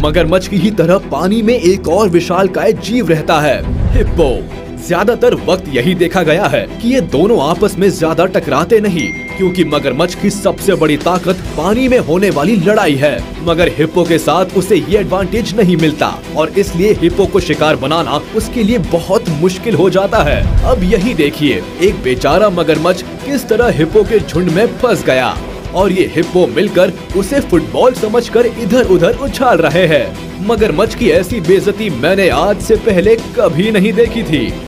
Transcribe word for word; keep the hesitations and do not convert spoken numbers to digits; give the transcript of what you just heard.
मगरमच्छ की ही तरह पानी में एक और विशालकाय जीव रहता है, हिप्पो। ज्यादातर वक्त यही देखा गया है कि ये दोनों आपस में ज्यादा टकराते नहीं, क्योंकि मगरमच्छ की सबसे बड़ी ताकत पानी में होने वाली लड़ाई है, मगर हिप्पो के साथ उसे ये एडवांटेज नहीं मिलता और इसलिए हिप्पो को शिकार बनाना उसके लिए बहुत मुश्किल हो जाता है। अब यही देखिए, एक बेचारा मगरमच्छ किस तरह हिप्पो के झुंड में फंस गया और ये हिप्पो मिलकर उसे फुटबॉल समझकर इधर उधर उछाल रहे हैं। मगरमच्छ की ऐसी बेइज्जती मैंने आज से पहले कभी नहीं देखी थी।